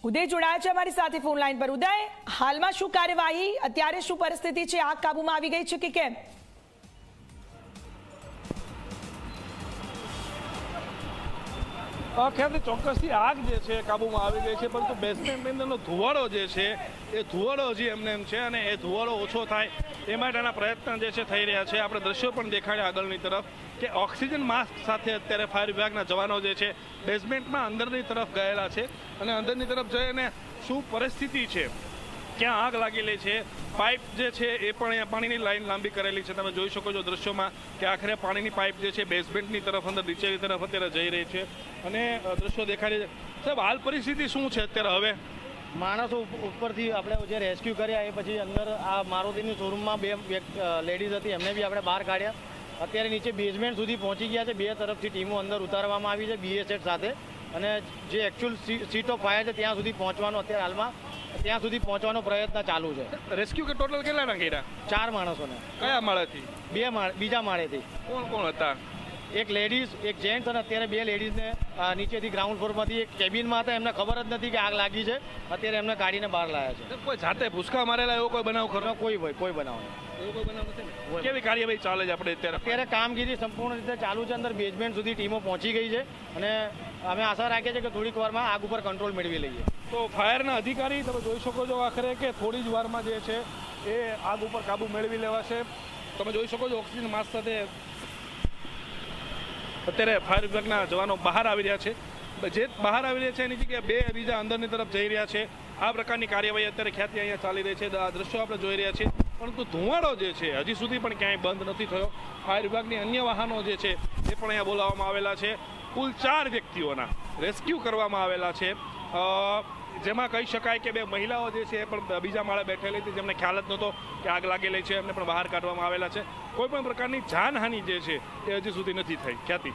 ઉદય જોડાયા છે અમારી સાથે ફોન લાઈન પર। ઉદય, હાલમાં શું કાર્યવાહી, અત્યારે શું પરિસ્થિતિ છે, આગ કાબુમાં આવી ગઈ છે કે કેમ? ખ્યાલ ચોક્કસથી આગ જે છે કાબુમાં આવી ગઈ છે, પરંતુ બેઝમેન્ટની અંદરનો ધુવાડો જે છે એ ધુવાડો હજી એમને એમ છે અને એ ધુવાડો ઓછો થાય એ માટેના પ્રયત્ન જે છે થઈ રહ્યા છે। આપણે દ્રશ્યો પણ દેખાડ્યા આગળની તરફ કે ઓક્સિજન માસ્ક સાથે અત્યારે ફાયર વિભાગના જવાનો જે છે બેઝમેન્ટમાં અંદરની તરફ ગયેલા છે અને અંદરની તરફ જઈને શું પરિસ્થિતિ છે, ક્યાં આગ લાગેલી છે, પાઇપ જે છે એ પણ અહીંયા પાણીની લાઈન લાંબી કરેલી છે। તમે જોઈ શકો છો દ્રશ્યોમાં કે આખરે પાણીની પાઇપ જે છે બેઝમેન્ટની તરફ અંદર નીચેની તરફ અત્યારે જઈ રહી છે અને દ્રશ્યો દેખાડી છે। સાહેબ, હાલ પરિસ્થિતિ શું છે અત્યારે? હવે માણસો ઉપરથી આપણે જે રેસ્ક્યુ કર્યા એ પછી અંદર આ મારુતિની શોરૂમમાં બે લેડીઝ હતી, એમને બી આપણે બહાર કાઢ્યા। અત્યારે નીચે બેઝમેન્ટ સુધી પહોંચી ગયા છે। બે તરફથી ટીમો અંદર ઉતારવામાં આવી છે BSF સાથે, અને જે એકચ્યુઅલ સીટ ઓફ ફાયર છે ત્યાં સુધી પહોંચવાનો અત્યારે હાલમાં ત્યાં સુધી પહોંચવાનો પ્રયત્ન ચાલુ છે। રેસ્ક્યુ કે ટોટલ કેટલાના કર્યા? 4 માણસોને। કયા માળેથી? બીજા માળેથી। કોણ કોણ હતા? એક લેડીઝ, એક જેન્ટ્સ, અને અત્યારે 2 લેડીઝને નીચેથી ગ્રાઉન્ડ ફ્લોરમાંથી એક કેબિનમાં હતા, એમને ખબર જ નથી કે આગ લાગી છે, અત્યારે એમને કાઢીને બહાર લાવ્યા છે। કોઈ જાતે ભૂસકા મારેલા એવો કોઈ બનાવ ખરો? કોઈ બનાવ નથી। કેવી કાર્યવાહી ચાલે છે આપણે અત્યારે? કામગીરી સંપૂર્ણ રીતે ચાલુ છે। અંદર બેઝમેન્ટ સુધી ટીમો પહોંચી ગઈ છે અને અમે આશા રાખીએ છીએ કે થોડીક વારમાં આગ ઉપર કંટ્રોલ મેળવી લઈએ। તો ફાયરના અધિકારી તમે જોઈ શકો છો આખરે કે થોડી જ વારમાં જે છે એ આગ ઉપર કાબુ મેળવી લેવાશે। તમે જોઈ શકો છો ઓક્સિજન માસ્ક સાથે અત્યારે ફાયર વિભાગના જવાનો બહાર આવી રહ્યા છે। જે બહાર આવી રહ્યા છે એની જગ્યાએ 2 બીજા અંદરની તરફ જઈ રહ્યા છે। આ પ્રકારની કાર્યવાહી અત્યારે ખ્યાતિ અહીંયા ચાલી રહી છે। આ દ્રશ્યો આપણે જોઈ રહ્યા છીએ, પરંતુ ધુવાડો જે છે હજી સુધી પણ ક્યાંય બંધ નથી થયો। ફાયર વિભાગની અન્ય વાહનો જે છે એ પણ અહીંયા બોલાવવામાં આવેલા છે। કુલ 4 વ્યક્તિઓના રેસ્ક્યુ કરવામાં આવેલા છે, જેમાં કહી શકાય કે 2 મહિલાઓ જે છે એ પણ બીજા માળે બેઠેલી હતી, જેમને ખ્યાલ જ નહોતો કે આગ લાગેલી છે, એમને પણ બહાર કાઢવામાં આવેલા છે। કોઈ પણ પ્રકારની જાનહાનિ જે છે એ હજી સુધી નથી થઈ। ખ્યાતિ,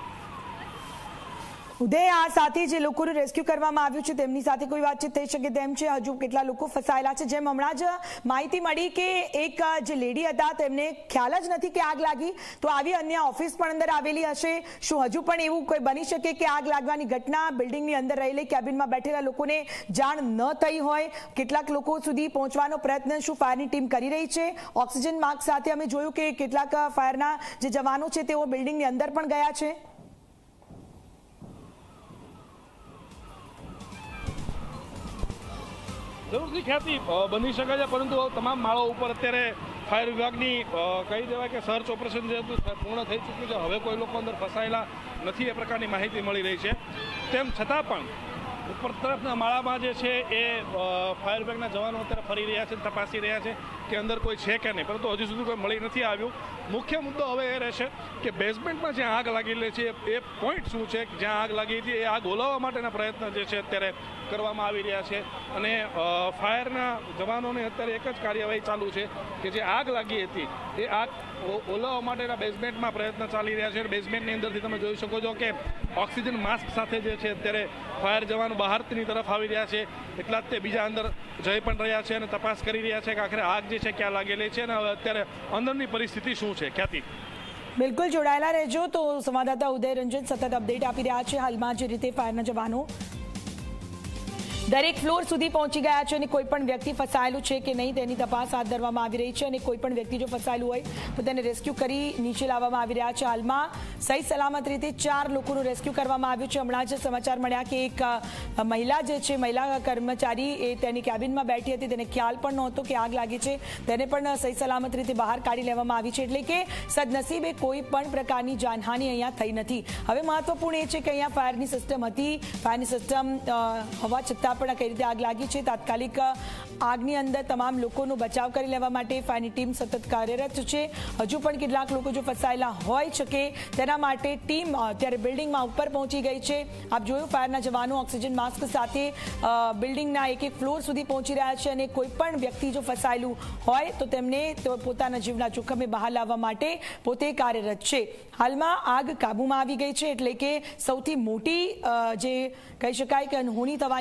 ઉદય, આ સાથે જે લોકોનું રેસ્ક્યુ કરવામાં આવ્યું છે તેમની સાથે કોઈ વાતચીત થઈ શકે તેમ છે? હજુ કેટલા લોકો ફસાયેલા છે? જેમ હમણાં જ માહિતી મળી કે એક જે લેડી હતા તેમને ખ્યાલ જ નથી કે આગ લાગી, તો આવી અન્ય ઓફિસ પણ અંદર આવેલી હશે। શું હજુ પણ એવું કોઈ બની શકે કે આગ લાગવાની ઘટના બિલ્ડિંગની અંદર રહેલી કેબિનમાં બેઠેલા લોકોને જાણ ન થઈ હોય? કેટલાક લોકો સુધી પહોંચવાનો પ્રયત્ન શું ફાયરની ટીમ કરી રહી છે? ઓક્સિજન માસ્ક સાથે અમે જોયું કે કેટલાક ફાયરના જે જવાનો છે તેઓ બિલ્ડિંગની અંદર પણ ગયા છે। જરૂરથી ખ્યાતિ બની શકે છે, પરંતુ તમામ માળો ઉપર અત્યારે ફાયર વિભાગની કહી દેવાય કે સર્ચ ઓપરેશન જે હતું પૂર્ણ થઈ ચૂક્યું છે। હવે કોઈ લોકો અંદર ફસાયેલા નથી એ પ્રકારની માહિતી મળી રહી છે। તેમ છતાં પણ ઉપર તરફના માળામાં જે છે એ ફાયર વિભાગના જવાનો અત્યારે ફરી રહ્યા છે, તપાસી રહ્યા છે કે અંદર કોઈ છે કે નહીં, પરંતુ હજી સુધી કોઈ મળી નથી આવ્યું। મુખ્ય મુદ્દો હવે એ રહેશે કે બેઝમેન્ટમાં જ્યાં આગ લાગેલી છે એ પોઈન્ટ શું છે, જ્યાં આગ લાગી હતી એ આગ ઓલાવવા માટેના પ્રયત્ન જે છે અત્યારે કરવામાં આવી રહ્યા છે। અને ફાયરના જવાનોને અત્યારે એક જ કાર્યવાહી ચાલુ છે કે જે આગ લાગી હતી એ આગ ઓલાવવા માટેના બેઝમેન્ટમાં પ્રયત્ન ચાલી રહ્યા છે। બેઝમેન્ટની અંદરથી તમે જોઈ શકો છો કે ઓક્સિજન માસ્ક સાથે જે છે અત્યારે ફાયર જવાનો બહારની તરફ આવી રહ્યા છે, એટલા જ તે બીજા અંદર જઈ પણ રહ્યા છે અને તપાસ કરી રહ્યા છે કે આખરે આગ જે છે ક્યાં લાગેલી છે અને હવે અત્યારે અંદરની પરિસ્થિતિ શું છે। ખ્યાતિ, બિલકુલ જોડાયેલા રહેજો। તો સંવાદદાતા ઉદય રંજન સતત અપડેટ આપી રહ્યા છે। હાલમાં જે રીતે ફાયરના જવાનો દરેક ફ્લોર સુધી પહોંચી ગયા છે અને કોઈ પણ વ્યક્તિ ફસાયેલું છે કે નહીં તેની તપાસ હાથ ધરવામાં આવી રહી છે, અને કોઈ પણ વ્યક્તિ જો ફસાયેલું હોય તો તેને રેસ્ક્યુ કરી નીચે લાવવામાં આવી રહ્યા છે। હાલમાં સહી સલામત રીતે 4 લોકોનું રેસ્ક્યુ કરવામાં આવ્યું છે। હમણાં જ સમાચાર મળ્યા કે એક મહિલા જે છે, મહિલા કર્મચારી એ તેની કેબિનમાં બેઠી હતી, તેને ખ્યાલ પણ નહોતો કે આગ લાગી છે, તેને પણ સહી સલામત રીતે બહાર કાઢી લેવામાં આવી છે। એટલે કે સદનસીબે કોઈ પણ પ્રકારની જાનહાનિ અહીંયા થઈ નથી। હવે મહત્વપૂર્ણ એ છે કે અહીંયા ફાયરની સિસ્ટમ હતી, ફાયરની સિસ્ટમ હોવા છતાં પણ કઈ રીતે આગ લાગી છે, તાત્કાલિક આગની અંદર તમામ લોકોનો બચાવ કરી લેવા માટે ફાયરની ટીમ સતત કાર્યરત છે। હજુ પણ કેટલાક લોકો જો ફસાયેલા હોય શકે તેના માટે ટીમ અત્યારે બિલ્ડિંગમાં ઉપર પહોંચી ગઈ છે। આપ જોયું ફાયરના જવાનો ઓક્સિજન માસ્ક સાથે બિલ્ડિંગના એક ફ્લોર સુધી પહોંચી રહ્યા છે, અને કોઈ પણ વ્યક્તિ જો ફસાયેલું હોય તો તેમને પોતાના જીવના જોખમે બહાર લાવવા માટે પોતે કાર્યરત છે। હાલમાં આગ કાબુમાં આવી ગઈ છે, એટલે કે સૌથી મોટી જે કહી શકાય કે અનહોની થવાની જે હતી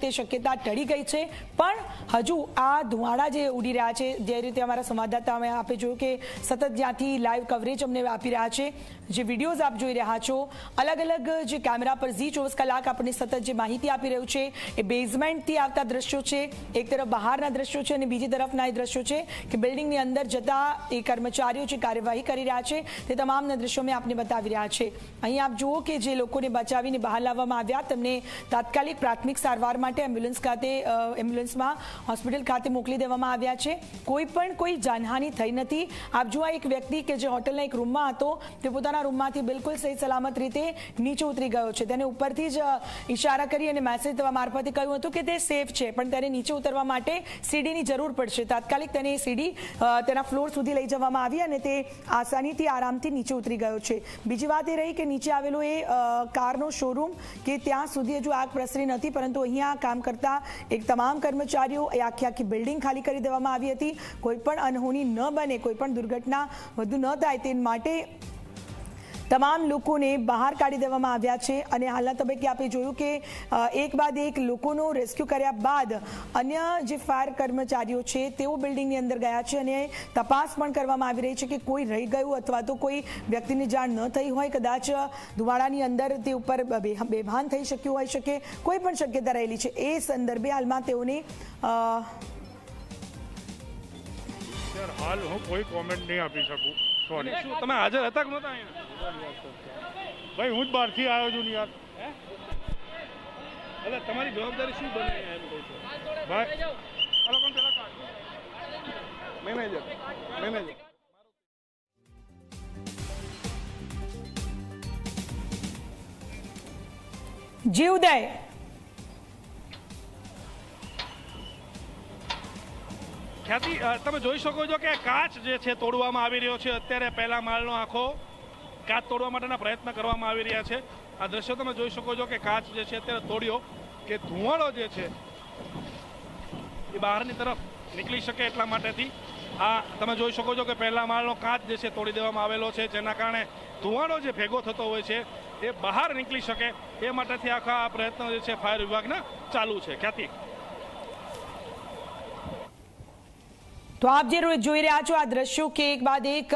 તે શક્યતા ટળી ગઈ છે, પણ હજુ આ ધુમાડા જે ઉડી રહ્યા છે, જે રીતે અમારા સંવાદદાતા આપે જોયું કે સતત જ્યાંથી લાઈવ કવરેજ અમને આપી રહ્યા છે, જે વિડીયોઝ આપ જોઈ રહ્યા છો, અલગ અલગ જે કેમેરા પર ઝી 24 કલાક આપણને સતત જે માહિતી આપી રહ્યું છે એ બેઝમેન્ટથી આવતા દ્રશ્યો છે, એક તરફ બહારના દ્રશ્યો છે અને બીજી તરફના એ દ્રશ્યો છે કે બિલ્ડિંગની અંદર જતા એ કર્મચારીઓ જે કાર્યવાહી કરી રહ્યા છે તે તમામના દ્રશ્યો મેં આપને બતાવી રહ્યા છે। અહીં આપ જુઓ કે જે લોકોને બચાવીને બહાર લાવવામાં આવ્યા તેમને તાત્કાલિક પ્રાથમિક સારવાર માટે એમ્બ્યુલન્સમાં હોસ્પિટલ ખાતે મોકલી દેવામાં આવ્યા છે। કોઈ જાનહાનિ થઈ નથી। આપ જુઓ એક વ્યક્તિ કે જે હોટલના એક રૂમમાં હતો તે પોતાના રૂમમાંથી બિલકુલ સહી સલામત રીતે નીચે ઉતરી ગયો છે। તેને ઉપરથી જ ઇશારા કરી અને મેસેજ મારફતે કહ્યું હતું કે તે સેફ છે, પણ તેને નીચે ઉતરવા માટે સીડીની જરૂર પડશે। તાત્કાલિક તેને સીડી તેના ફ્લોર સુધી લઈ જવામાં આવી અને તે આસાનીથી આરામથી નીચે ઉતરી ગયો છે। બીજી વાત એ રહી કે નીચે આવેલો એ કારનો શોરૂમ કે ત્યાં સુધી હજુ આગ પ્રસરી નથી, પરંતુ અહીંયા કામ કરતા એક તમામ કર્મચારીઓ એ આખી બિલ્ડિંગ ખાલી કરી દેવામાં આવી હતી। કોઈ પણ અનહોની ન બને, કોઈ પણ દુર્ઘટના વધુ ન થાય તે માટે તમામ લોકોને બહાર કાઢી દેવામાં આવ્યા છે અને હાલના તબક્કે આપણે જોયું કે એક બાદ એક લોકોનો રેસ્ક્યુ કર્યા બાદ અન્ય જે ફાયર કર્મચારીઓ છે તેઓ બિલ્ડિંગની અંદર ગયા છે અને તપાસ પણ કરવામાં આવી રહી છે કે કોઈ રહી ગયું અથવા તો કોઈ વ્યક્તિની જાણ ન થઈ હોય, કદાચ ધુમાડાની અંદર તે ઉપર બેભાન થઈ શક્યું હોઈ શકે, કોઈ પણ શક્યતા રહેલી છે। એ સંદર્ભે હાલમાં તેઓને હાલ હું કોઈ કોમેન્ટ નહીં આપી શકું, સોરી। શું તમે હાજર હતા કે નહોતા? ભાઈ હું જ બહારથી આવ્યો છું યાર। એટલે તમારી જવાબદારી શું બને એમ કહું છું ભાઈ આ લોકોને પેલા મેનેજર જીવદય ખ્યાતિ, તમે જોઈ શકો છો કે કાચ જે છે તોડવામાં આવી રહ્યો છે। અત્યારે પહેલા માળનો આખો કાચ તોડવા માટેના પ્રયત્ન કરવામાં આવી રહ્યા છે। આ દ્રશ્યો તમે જોઈ શકો છો કે કાચ જે છે અત્યારે તોડ્યો કે ધુમાડો જે છે એ બહારની તરફ નીકળી શકે એટલા માટેથી આ તમે જોઈ શકો છો કે પહેલા માળનો કાચ જે છે તોડી દેવામાં આવેલો છે, જેના કારણે ધુમાડો જે ભેગો થતો હોય છે એ બહાર નીકળી શકે એ માટેથી આખા આ પ્રયત્નો જે છે ફાયર વિભાગના ચાલુ છે। ખ્યાતિ, તો આપ જે જોઈ રહ્યા છો આ દ્રશ્યો કે એક બાદ એક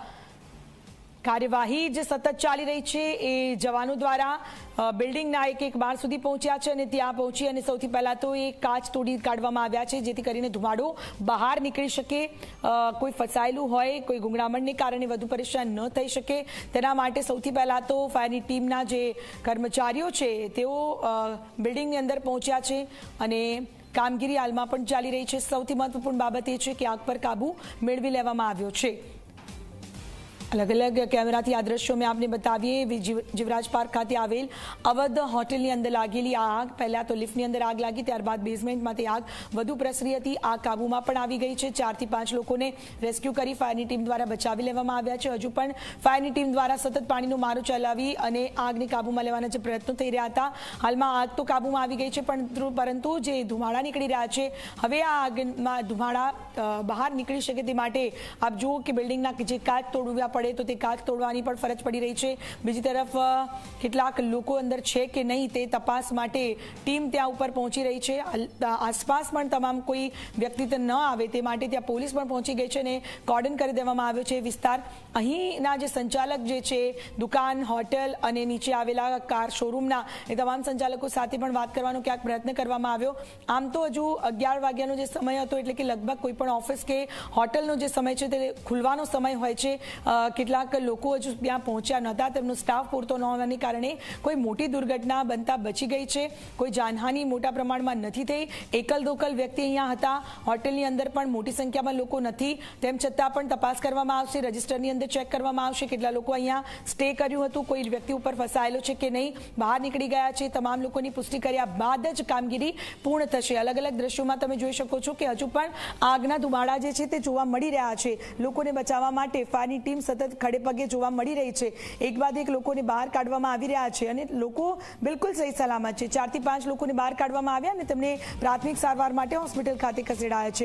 કાર્યવાહી જે સતત ચાલી રહી છે એ જવાનો દ્વારા બિલ્ડિંગના એક માળ સુધી પહોંચ્યા છે અને ત્યાં પહોંચી અને સૌથી પહેલાં તો એ કાચ તોડી કાઢવામાં આવ્યા છે જેથી કરીને ધુમાડો બહાર નીકળી શકે, કોઈ ફસાયેલું હોય, કોઈ ગુંગળામણને કારણે વધુ પરેશાન ન થઈ શકે તેના માટે સૌથી પહેલાં તો ફાયરની ટીમના જે કર્મચારીઓ છે તેઓ બિલ્ડિંગની અંદર પહોંચ્યા છે અને કામગીરી હાલમાં પણ ચાલી રહી છે। સૌથી મહત્વપૂર્ણ બાબત એ છે કે આગ પર કાબુ મેળવી લેવામાં આવ્યો છે। अलग अलग कैमराथी आ दृश्यों में आपने बतावीए जीवराज पार्क खाते आवेल अवध होटलनी अंदर लागेली आग पहला तो लिफ्टनी अंदर आग लागी त्यारबाद बेઝમેન્ટમાંથી आग વધુ પ્રસરી હતી। आग काबूમાં પણ આવી ગઈ છે। 4 થી 5 લોકોને રેસ્ક્યુ કરી ફાયરની ટીમ દ્વારા બચાવી લેવામાં આવ્યા છે। હજુ પણ ફાયરની ટીમ દ્વારા સતત પાણીનો મારો ચલાવી અને આગને કાબૂમાં લેવાના જે પ્રયત્નો થઈ રહ્યા હતા। હાલમાં આગ તો કાબૂમાં આવી ગઈ છે પરંતુ જે ધુમાડા નીકળી રહ્યા છે હવે આ આગમાં ધુમાડા બહાર નીકળી શકે તે માટે આપ જુઓ કે બિલ્ડિંગના જે કાચ તોડવા પડે તો તે કાચ તોડવાની પણ ફરજ પડી રહી છે। બીજી તરફ કેટલાક લોકો અંદર છે કે નહીં તે તપાસ માટે ટીમ ત્યાં ઉપર પહોંચી રહી છે। આસપાસ પણ તમામ કોઈ વ્યક્તિ ન આવે તે માટે ત્યાં પોલીસ પણ પહોંચી ગઈ છે અને કોર્ડન કરી દેવામાં આવ્યો છે વિસ્તાર। અહીંના જે સંચાલક જે છે દુકાન, હોટેલ અને નીચે આવેલા કાર શોરૂમના એ તમામ સંચાલકો સાથે પણ વાત કરવાનો ક્યાંક પ્રયત્ન કરવામાં આવ્યો। આમ તો હજુ 11 વાગ્યાનો જે સમય હતો એટલે કે લગભગ કોઈ પણ ઓફિસ કે હોટલનો જે સમય છે તે ખુલવાનો સમય હોય છે। કેટલાક લોકો હજુ ત્યાં પહોંચ્યા નહોતા, તેમનો સ્ટાફ પૂરતો ન હોવાને કારણે કોઈ મોટી દુર્ઘટના બનતા બચી ગઈ છે। કોઈ જાનહાનિ મોટા પ્રમાણમાં નથી થઈ। એકલ દોકલ વ્યક્તિ અહીંયા હતા। હોટલની અંદર પણ મોટી સંખ્યામાં લોકો નથી, તેમ છતાં પણ તપાસ કરવામાં આવશે, રજિસ્ટરની અંદર ચેક કરવામાં આવશે કેટલા લોકો અહીંયા સ્ટે કર્યું હતું, કોઈ વ્યક્તિ ઉપર ફસાયેલો છે કે નહીં, બહાર નીકળી ગયા છે। તમામ લોકોની પુષ્ટિ કર્યા બાદ જ કામગીરી પૂર્ણ થશે। અલગ અલગ દ્રશ્યોમાં તમે જોઈ શકો છો કે હજુ પણ આગના ધુમાડા જે છે તે જોવા મળી રહ્યા છે। લોકોને બચાવવા માટે ફાયરની ટીમ સતત ખડે પગે જોવા મળી રહી છે। એક બાદ એક લોકોને બહાર કાઢવામાં આવી રહ્યા છે અને લોકો બિલકુલ સહી સલામત છે। 4 થી 5 લોકોને બહાર કાઢવામાં આવ્યા અને તેમને પ્રાથમિક સારવાર માટે હોસ્પિટલ ખાતે ખસેડાયા છે।